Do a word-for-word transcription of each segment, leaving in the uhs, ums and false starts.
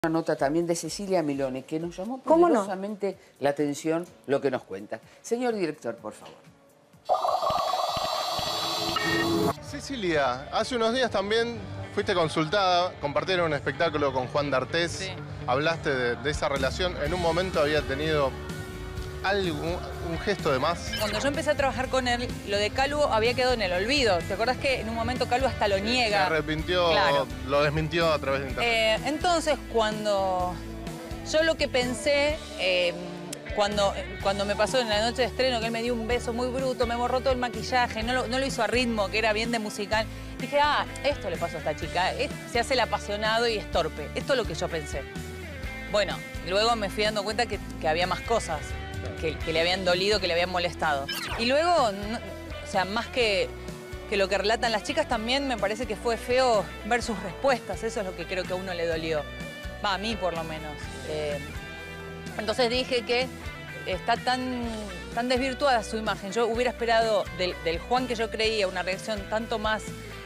Una nota también de Cecilia Milone, que nos llamó ¿Cómo no? poderosamente la atención lo que nos cuenta. Señor director, por favor. Cecilia, hace unos días también fuiste consultada, compartieron un espectáculo con Juan D'Artés. Sí. Hablaste de, de esa relación. En un momento había tenido algo, un, un gesto de más. Cuando yo empecé a trabajar con él, lo de Calvo había quedado en el olvido. ¿Te acordás que en un momento Calvo hasta lo niega? Se arrepintió, Claro. lo desmintió a través de internet. Eh, entonces, cuando yo lo que pensé, eh, cuando, cuando me pasó en la noche de estreno, que él me dio un beso muy bruto, me borró todo el maquillaje, no lo, no lo hizo a ritmo, que era bien de musical, dije, ah, esto le pasó a esta chica, es- se hace el apasionado y es torpe. Esto es lo que yo pensé. Bueno, luego me fui dando cuenta que, que había más cosas, que, que le habían dolido, que le habían molestado. Y luego, no- o sea, más que, que lo que relatan las chicas, también me parece que fue feo ver sus respuestas. Eso es lo que creo que a uno le dolió. Va, a mí por lo menos. Eh, entonces dije que está tan, tan desvirtuada su imagen. Yo hubiera esperado del, del Juan que yo creía una reacción tanto más,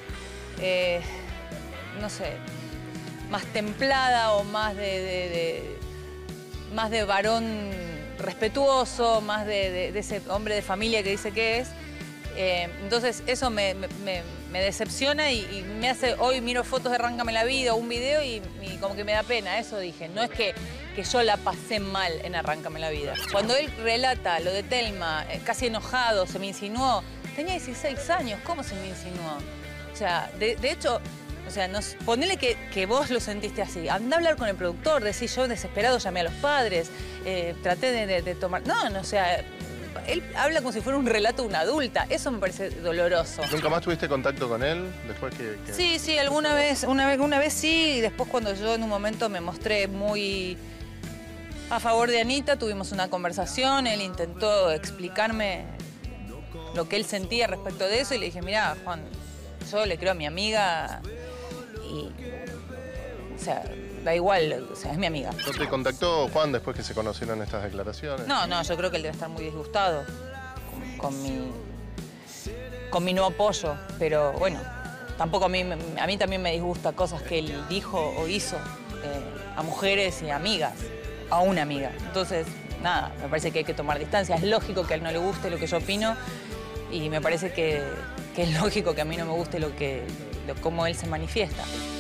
eh, no sé, más templada o más de, de- de- más de varón respetuoso, más de, de- de ese hombre de familia que dice que es. Eh, entonces eso me, me- me- me decepciona y, y me hace, hoy miro fotos de Arráncame la Vida o un video y, y como que me da pena, eso dije. No es que, que yo la pasé mal en Arráncame la Vida. Cuando él relata lo de Telma, eh, casi enojado, se me insinuó, tenía dieciséis años, ¿cómo se me insinuó? O sea, de, de hecho, o sea, nos, ponele que, que vos lo sentiste así. Anda a hablar con el productor, decís yo desesperado llamé a los padres, eh, traté de, de- de tomar... No, no, o sea, él habla como si fuera un relato de una adulta. Eso me parece doloroso. ¿Nunca más tuviste contacto con él después que...? que- Sí, sí, alguna vez, una vez, una vez sí, y después cuando yo en un momento me mostré muy a favor de Anita, tuvimos una conversación, él intentó explicarme lo que él sentía respecto de eso y le dije, mira, Juan, yo le creo a mi amiga y, o sea, da igual, o sea, es mi amiga. ¿No te contactó Juan después que se conocieron estas declaraciones? No, no, yo creo que él debe estar muy disgustado con, con mi, con mi no apoyo, pero bueno, tampoco a mí, a mí también me disgusta cosas que él dijo o hizo eh, a mujeres y amigas, a una amiga. Entonces, nada, me parece que hay que tomar distancia. Es lógico que a él no le guste lo que yo opino y me parece que, que es lógico que a mí no me guste lo que, lo, cómo él se manifiesta.